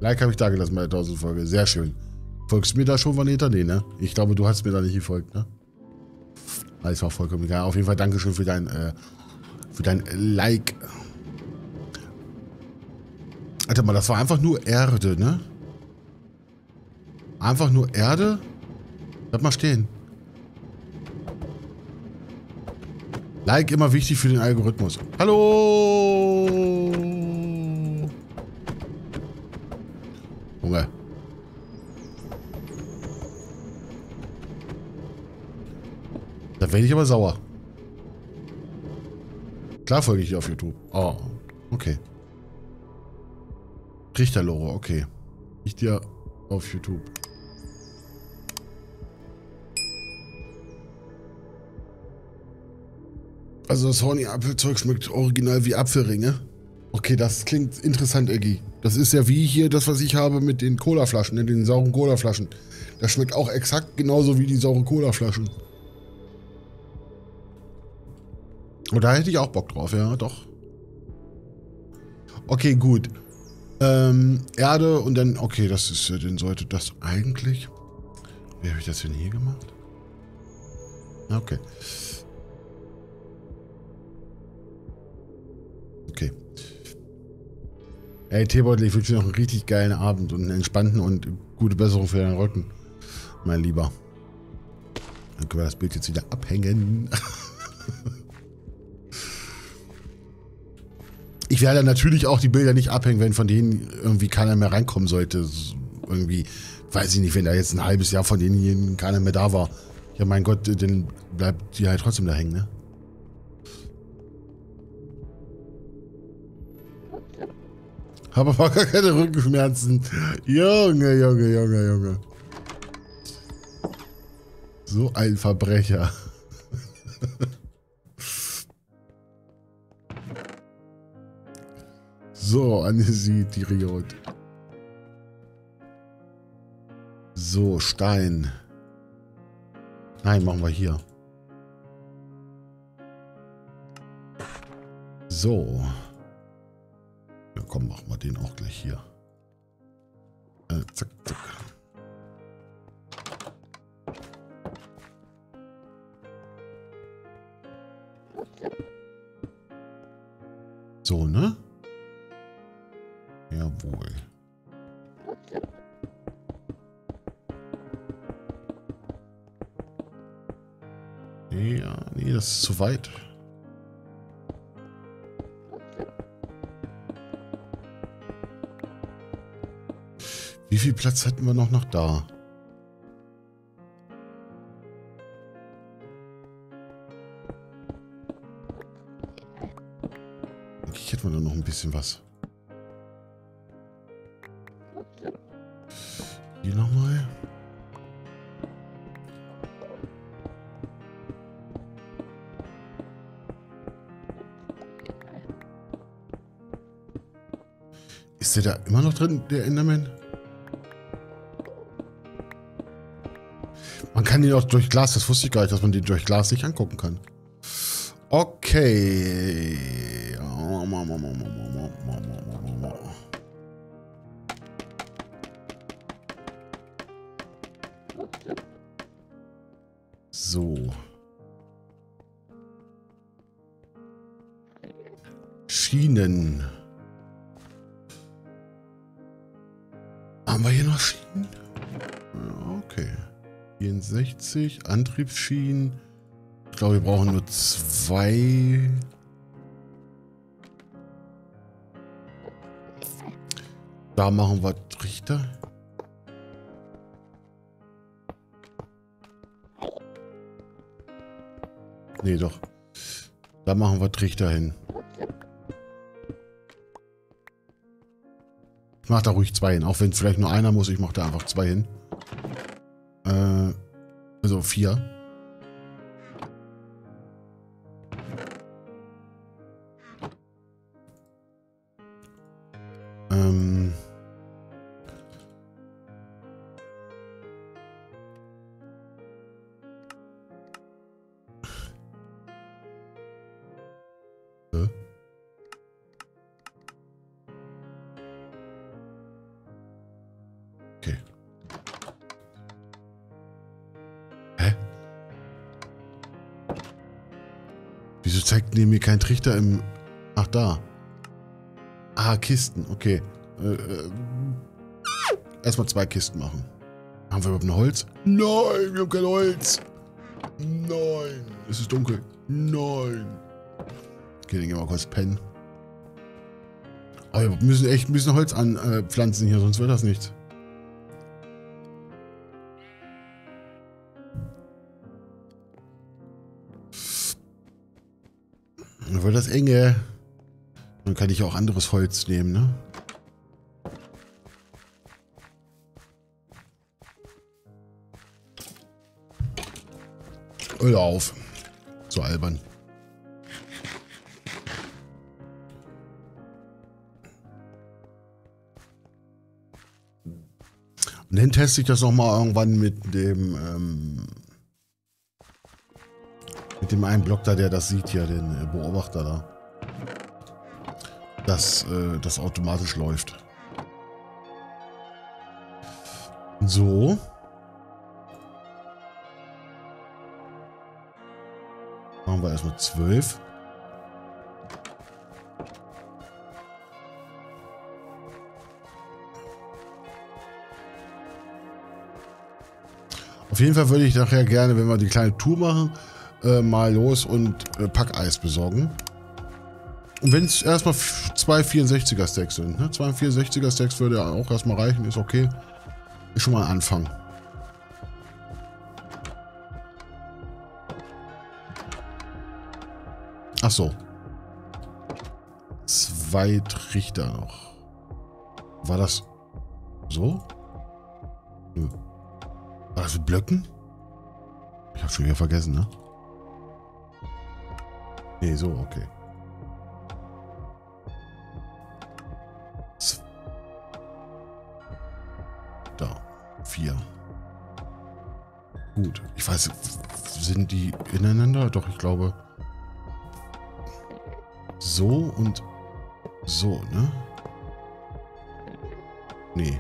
Like habe ich da gelassen bei der 1000 Folge. Sehr schön. Folgst du mir da schon, Vaneta? Nee, ne? Ich glaube, du hast mir da nicht gefolgt, ne? Das war vollkommen egal. Auf jeden Fall Dankeschön für dein Like. Warte mal, das war einfach nur Erde, ne? Einfach nur Erde? Bleib mal stehen. Like immer wichtig für den Algorithmus. Hallo! Junge. Da werde ich aber sauer. Klar folge ich dir auf YouTube. Oh, okay. Trichterlore, okay. Ich dir auf YouTube. Also das Horny-Apfelzeug schmeckt original wie Apfelringe. Okay, das klingt interessant, Eggy. Das ist ja wie hier das, was ich habe mit den Colaflaschen, ne, den sauren Colaflaschen. Das schmeckt auch exakt genauso wie die sauren Colaflaschen. Und da hätte ich auch Bock drauf, ja, doch. Okay, gut. Erde und dann, okay, das ist, dann sollte das eigentlich... Wie habe ich das denn hier gemacht? Okay. Okay. Ey, Teebeutel, ich wünsche dir noch einen richtig geilen Abend und einen entspannten und gute Besserung für deinen Rücken, mein Lieber. Dann können wir das Bild jetzt wieder abhängen. Ich werde natürlich auch die Bilder nicht abhängen, wenn von denen irgendwie keiner mehr reinkommen sollte. Irgendwie, weiß ich nicht, wenn da jetzt ein halbes Jahr von denen hier keiner mehr da war. Ja, mein Gott, dann bleibt die halt trotzdem da hängen, ne? Habe aber gar keine Rückenschmerzen. Junge, Junge, Junge, Junge. So ein Verbrecher. So, Anisitiriot. So, Stein. Nein, machen wir hier. So. Ja, komm, machen wir den auch gleich hier. Zack, zack. So, ne? Jawohl. Ja, nee, das ist zu weit. Wie viel Platz hätten wir noch da? Ich hätte mir da noch ein bisschen was. Hier nochmal. Ist der da immer noch drin, der Enderman? Man kann ihn auch durch Glas, das wusste ich gar nicht, dass man den durch Glas nicht angucken kann. Okay. So. Schienen. Haben wir hier noch Schienen? Ja, okay. 64, Antriebsschienen. Ich glaube, wir brauchen nur 2. Da machen wir Trichter. Nee, doch. Da machen wir Trichter hin. Ich mache da ruhig 2 hin. Auch wenn vielleicht nur einer muss, ich mache da einfach 2 hin. Also 4. Wieso zeigt mir kein Trichter im... Ach, da. Ah, Kisten, okay. Erstmal 2 Kisten machen. Haben wir überhaupt ein Holz? Nein, wir haben kein Holz. Nein, es ist dunkel. Nein. Okay, dann gehen wir mal kurz pennen. Aber wir müssen echt ein bisschen Holz anpflanzen hier, sonst wird das nichts. Dann wird das enge. Dann kann ich auch anderes Holz nehmen, ne? Hör auf. So albern. Und dann teste ich das nochmal irgendwann mit dem einen Block da, der das sieht hier, den Beobachter da. Dass das automatisch läuft. So. Machen wir erstmal 12. Auf jeden Fall würde ich nachher gerne, wenn wir die kleine Tour machen, mal los und Packeis besorgen. Und wenn es erstmal 2 64er Stacks sind, ne? 2 64er Stacks würde auch erstmal reichen, ist okay. Ist schon mal ein Anfang. Ach so. 2 Trichter noch. War das so? Nö. War das mit Blöcken? Ich habe schon wieder vergessen, ne? Nee, so, okay. Da. 4. Gut. Ich weiß, sind die ineinander? Doch, ich glaube. So und so, ne? Nee.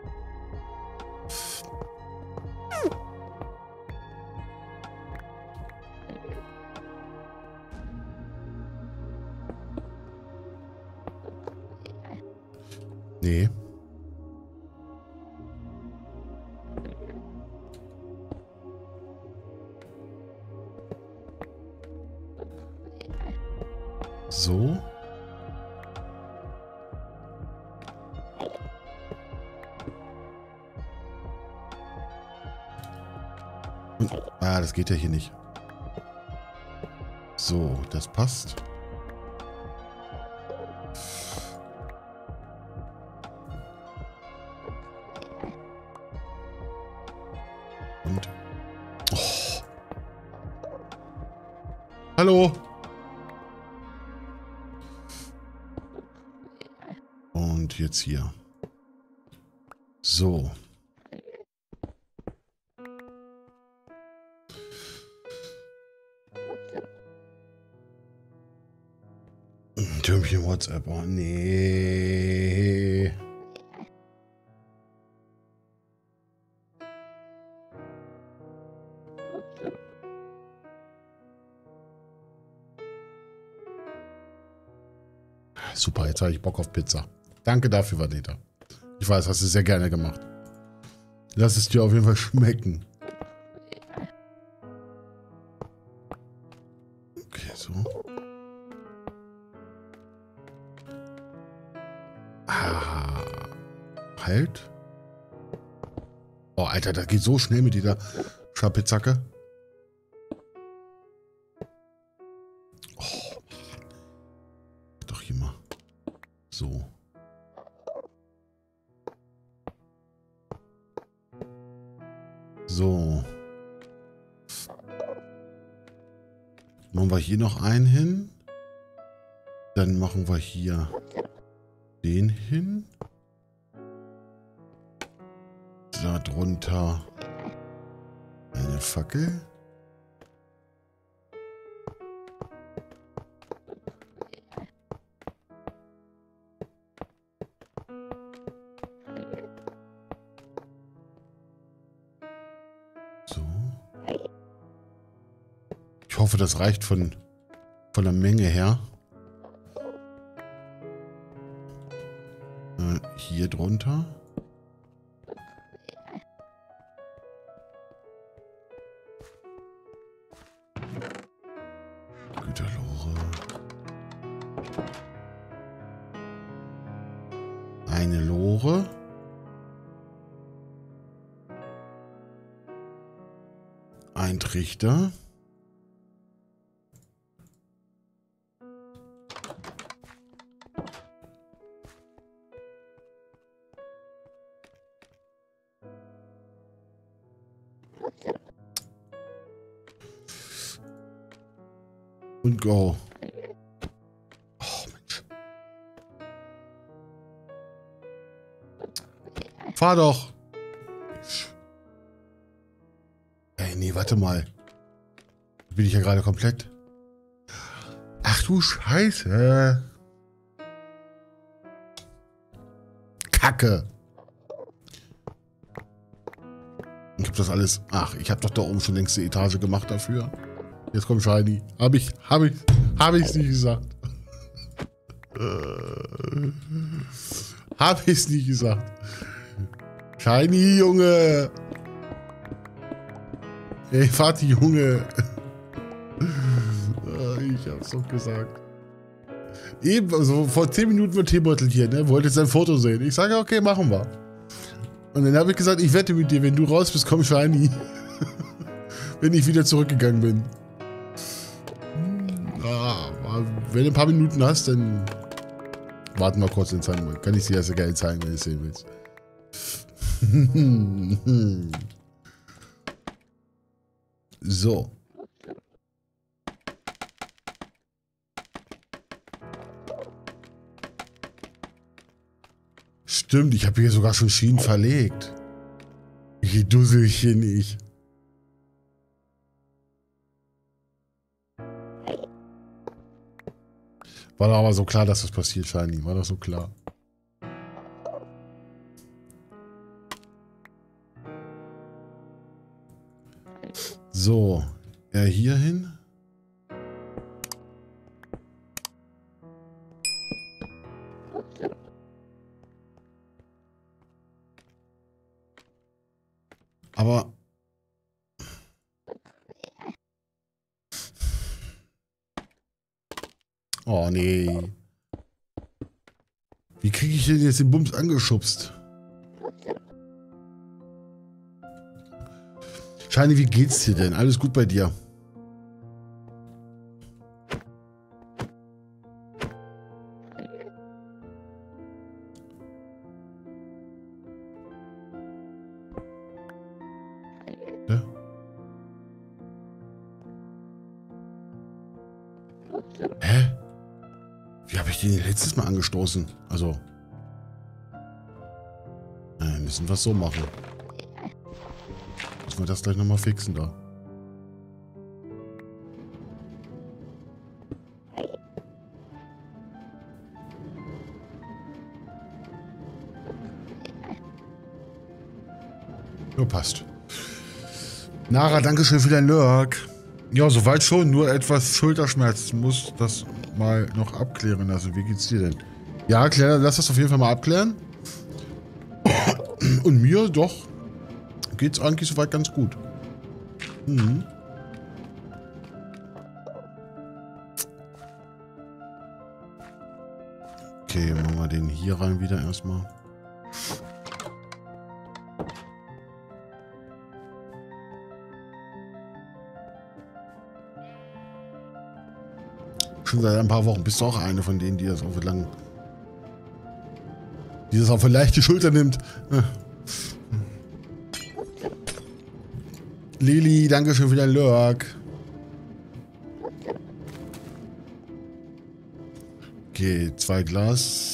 Nee. So. Und, das geht ja hier nicht. So, das passt. Und... Oh. Hallo! Und jetzt hier. So. Türmchen WhatsApp. Oh, nee. Super, jetzt habe ich Bock auf Pizza. Danke dafür, Vaneta. Ich weiß, hast du sehr gerne gemacht. Lass es dir auf jeden Fall schmecken. Okay, so. Halt. Oh, Alter, das geht so schnell mit dieser Schapizacke. Oh, doch hier mal. So. So. Machen wir hier noch einen hin. Dann machen wir hier den hin. Da drunter eine Fackel. So. Ich hoffe, das reicht von Von der Menge her. Hier drunter. Güterlore. Eine Lore. Ein Trichter. Und go. Oh, Mensch. Fahr doch. Ey, nee, warte mal. Bin ich ja gerade komplett. Ach du Scheiße. Kacke. Ich hab das alles. Ach, ich hab doch da oben schon längst die Etage gemacht dafür. Jetzt kommt Shiny. Hab ich's nicht gesagt. Hab ich's nicht gesagt. Shiny, Junge. Ey, Vati, Junge. Ich hab's doch gesagt. Eben, also vor 10 Minuten wird Teebeutel hier, ne? Wollte jetzt ein Foto sehen. Ich sage, okay, machen wir. Und dann habe ich gesagt, ich wette mit dir, wenn du raus bist, komm Shiny. Wenn ich wieder zurückgegangen bin. Wenn du ein paar Minuten hast, dann warten wir kurz in Zeit. Kann ich dir das ja geil zeigen, wenn du es sehen willst. So. Stimmt, ich habe hier sogar schon Schienen verlegt. Ich Dusselchen, ich. War doch aber so klar, dass das passiert, Shiny. War doch so klar. So. Hier hin. Aber... Oh, nee. Wie kriege ich denn jetzt den Bums angeschubst? Shiny, wie geht's dir denn? Alles gut bei dir? Ja? Hä? Wie habe ich den letztes Mal angestoßen? Also. Müssen wir es so machen. Müssen wir das gleich nochmal fixen da. Ja, passt. Nara, danke schön für dein Lurk. Ja, soweit schon. Nur etwas Schulterschmerz. Muss das mal noch abklären lassen. Wie geht's dir denn? Ja, lass das auf jeden Fall mal abklären. Und mir doch geht's eigentlich soweit ganz gut. Mhm. Okay, machen wir den hier rein wieder erstmal. Schon seit ein paar Wochen bist du auch eine von denen, die das auf lang, die das auf eine leichte Schulter nimmt. Lili, danke schön für dein Lurk. Okay, 2 Glas.